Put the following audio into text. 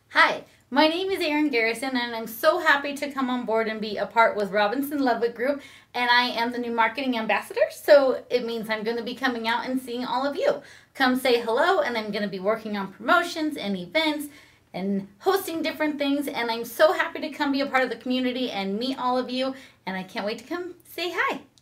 Hi, my name is Erin Garrison and I'm so happy to come on board and be a part with Robinson-Ludwick Group, and I am the new marketing ambassador, so it means I'm going to be coming out and seeing all of you. Come say hello, and I'm going to be working on promotions and events and hosting different things, and I'm so happy to come be a part of the community and meet all of you, and I can't wait to come say hi.